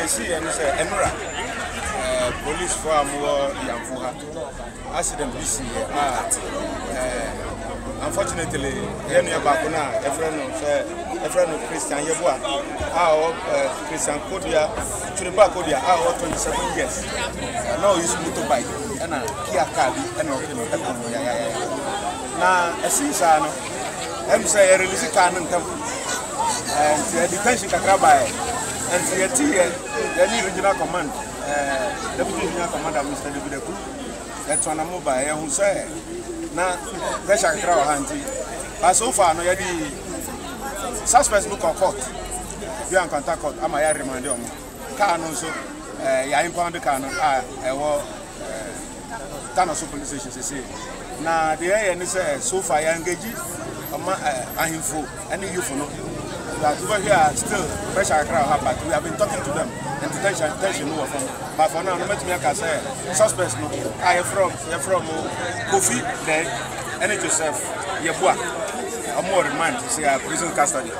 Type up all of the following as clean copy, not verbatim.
see and say Emira police for more Yamfo-Ha accident this year. Unfortunately, here near Bakuna, a friend of Christian Yeboah, Christian Tweneboa Kodua, 27 years. Now he's motorbike and a Kia car and now a season. I'm saying a release cannon and detention Kakrabai and the regional command, Deputy Regional Commander Mr. David, that's one of mobile who say. Now, that's a crowd hunting. But so far, no, the suspects look at court. You are in contact court. I'm a remanded. Can also, I impound the canon. I will Tanoso police station. Now, the area is so far engaged. AHAFO, any youth no. That over here still pressure crowd, but we have been talking to them and tension no from. But for now, no matter what I say, suspects no. I am from Kofi Dei and Joseph Yeboah. A more remand say prison custody.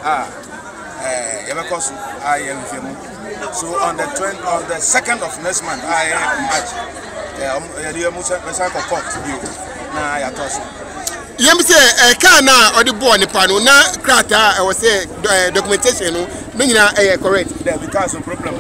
I am so on the 2nd of next month, I am March. Court now I toss. Yam say car now or the boy in the panel now crata I was say documentation no correct. There because of problem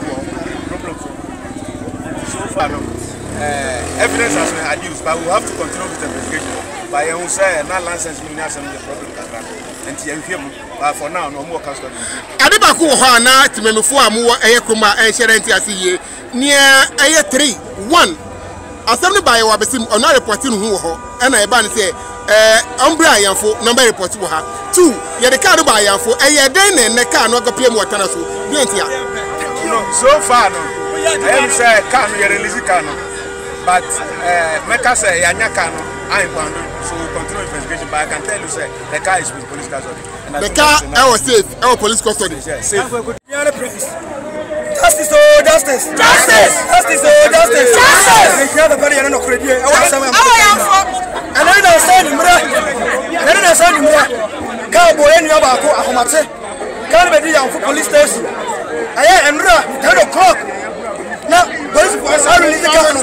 so far no evidence has been adduced, but we have to continue with the investigation. But I will say not license me not some problem and but for now no more custody. Adibako ho na timemfo amu eyekroma enhyerenti asiye near 3-1 assembly by wabesim or not reporting who ho and I ban say umbra Yamfo number report wo ha 2 ye the car by Yamfo den ne car no go play water na so dentia so far no I say car no release car no but Mecca say yanya car no I bound so we continue investigation but I can tell you say the car is with police custody and the car was safe police custody safe. Justice, oh justice! Justice! Justice, oh justice! Justice! We have a body and no credit. I want some. And then I said, Cowboy, and Yabako, Ahomate, can't be for police station. I am 10 o'clock. Now, police was released the car.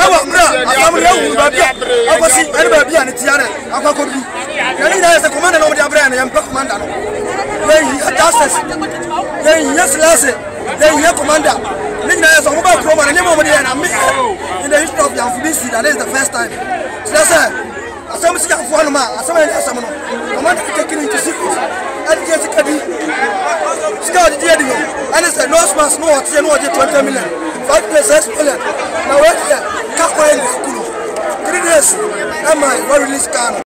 I was seeing everybody and Tiana. I could be. And there's the commander of the brand and commander. Justice. Yes, last. Then your commander, Nigga, so about Roman and nobody in the history of Yamfo-Susanso, that is the first time. So that's it. Some say some commander taking into secret. And just a caddy. Scout the deal. And it's a no smart, no, 20 million. 5 plus million. Now, wait here. Can't find the school. 3 days. Am I very release car?